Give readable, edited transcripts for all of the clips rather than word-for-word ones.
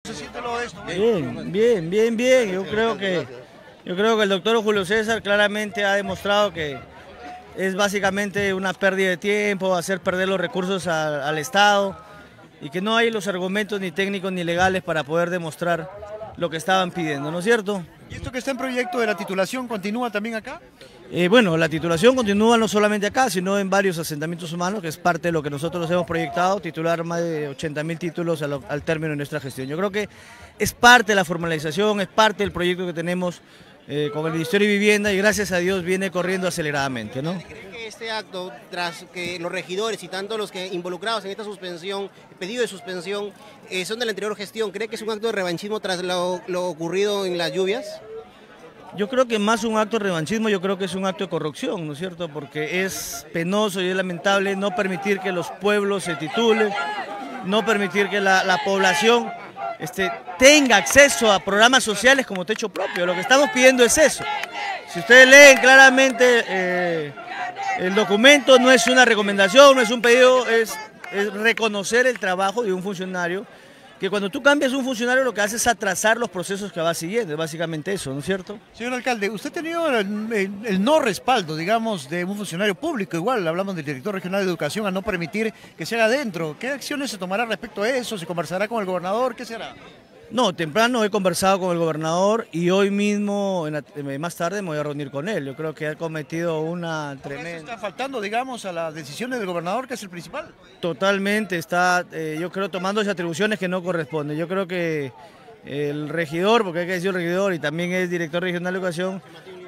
¿Se siente lo de esto? Bien. Yo creo que el doctor Julio César claramente ha demostrado que es básicamente una pérdida de tiempo, hacer perder los recursos al Estado y que no hay los argumentos ni técnicos ni legales para poder demostrar lo que estaban pidiendo, ¿no es cierto? ¿Y esto que está en proyecto de la titulación continúa también acá? Bueno, la titulación continúa no solamente acá, sino en varios asentamientos humanos, que es parte de lo que nosotros hemos proyectado, titular más de 80.000 títulos al término de nuestra gestión. Yo creo que es parte de la formalización, es parte del proyecto que tenemos con el Ministerio de Vivienda y gracias a Dios viene corriendo aceleradamente, ¿no? ¿Cree que este acto, tras que los regidores y tanto los que involucrados en esta suspensión, pedido de suspensión, son de la anterior gestión, cree que es un acto de revanchismo tras lo ocurrido en las lluvias? Yo creo que más un acto de revanchismo, yo creo que es un acto de corrupción, ¿no es cierto? Porque es penoso y es lamentable no permitir que los pueblos se titulen, no permitir que la población tenga acceso a programas sociales como techo propio. Lo que estamos pidiendo es eso. Si ustedes leen claramente el documento, no es una recomendación, no es un pedido, es reconocer el trabajo de un funcionario, que cuando tú cambias un funcionario lo que hace es atrasar los procesos que va siguiendo, es básicamente eso, ¿no es cierto? Señor alcalde, usted ha tenido el no respaldo, digamos, de un funcionario público, igual hablamos del director regional de educación, a no permitir que se haga adentro. ¿Qué acciones se tomará respecto a eso? ¿Se conversará con el gobernador? ¿Qué será? No, temprano he conversado con el gobernador y hoy mismo, más tarde, me voy a reunir con él. Yo creo que ha cometido una tremenda... ¿Eso está faltando, digamos, a las decisiones del gobernador, que es el principal? Totalmente, está, yo creo, tomando esas atribuciones que no corresponden. Yo creo que el regidor, porque hay que decir regidor y también es director regional de educación,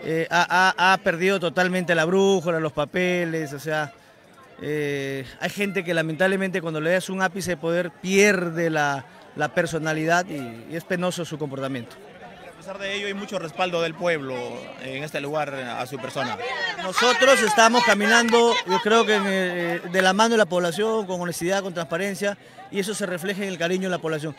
ha perdido totalmente la brújula, los papeles, o sea... hay gente que lamentablemente cuando le das un ápice de poder pierde la personalidad y es penoso su comportamiento. A pesar de ello hay mucho respaldo del pueblo en este lugar a su persona. Nosotros estamos caminando, yo creo que de la mano de la población, con honestidad, con transparencia, y eso se refleja en el cariño de la población.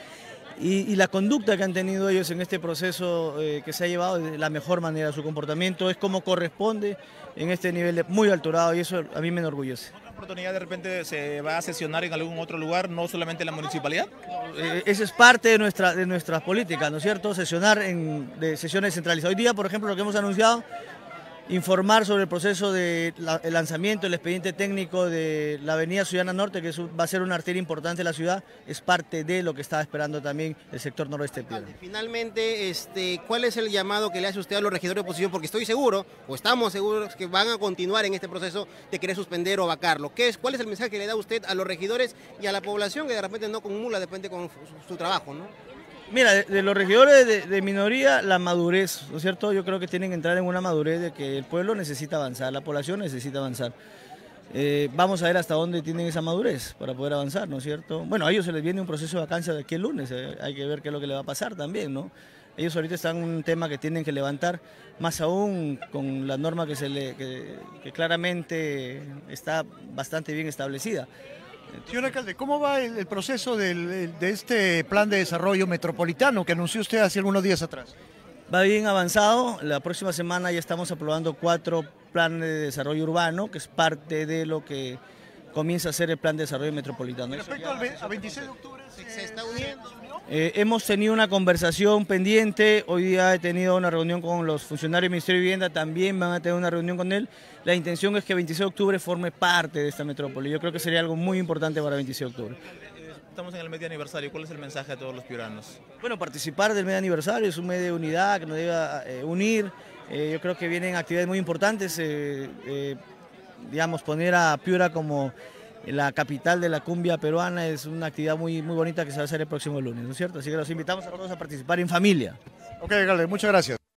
Y la conducta que han tenido ellos en este proceso que se ha llevado de la mejor manera, su comportamiento es como corresponde en este nivel muy alturado y eso a mí me enorgullece. ¿Otra oportunidad de repente se va a sesionar en algún otro lugar, no solamente en la municipalidad? Esa es parte de nuestras políticas, ¿no es cierto? Sesionar de sesiones centralizadas. Hoy día, por ejemplo, lo que hemos anunciado, informar sobre el proceso de el lanzamiento del expediente técnico de la avenida Ciudadana Norte, que va a ser una arteria importante de la ciudad, es parte de lo que estaba esperando también el sector noroeste de Piura. Finalmente, ¿cuál es el llamado que le hace usted a los regidores de oposición? Porque estoy seguro, o estamos seguros, que van a continuar en este proceso de querer suspender o vacarlo. ¿Cuál es el mensaje que le da usted a los regidores y a la población que de repente no comula, depende con su trabajo, ¿no? Mira, de los regidores de minoría, la madurez, ¿no es cierto? Yo creo que tienen que entrar en una madurez de que el pueblo necesita avanzar, la población necesita avanzar. Vamos a ver hasta dónde tienen esa madurez para poder avanzar, ¿no es cierto? Bueno, a ellos se les viene un proceso de vacancia de aquí el lunes, hay que ver qué es lo que le va a pasar también, ¿no? Ellos ahorita están en un tema que tienen que levantar, más aún con la norma que claramente está bastante bien establecida. Señor alcalde, ¿cómo va el proceso de este plan de desarrollo metropolitano que anunció usted hace algunos días atrás? Va bien avanzado, la próxima semana ya estamos aprobando 4 planes de desarrollo urbano, que es parte de lo que comienza a ser el plan de desarrollo metropolitano. Respecto al 26 de octubre, ¿se está uniendo? Hemos tenido una conversación pendiente, hoy día he tenido una reunión con los funcionarios del Ministerio de Vivienda, también van a tener una reunión con él. La intención es que 26 de octubre forme parte de esta metrópoli, yo creo que sería algo muy importante para 26 de octubre. Estamos en el medio aniversario, ¿cuál es el mensaje a todos los piuranos? Bueno, participar del medio aniversario es un medio de unidad que nos debe unir, yo creo que vienen actividades muy importantes, digamos, poner a Piura como la capital de la cumbia peruana es una actividad muy bonita que se va a hacer el próximo lunes, ¿no es cierto? Así que los invitamos a todos a participar en familia. Ok, alcalde, muchas gracias.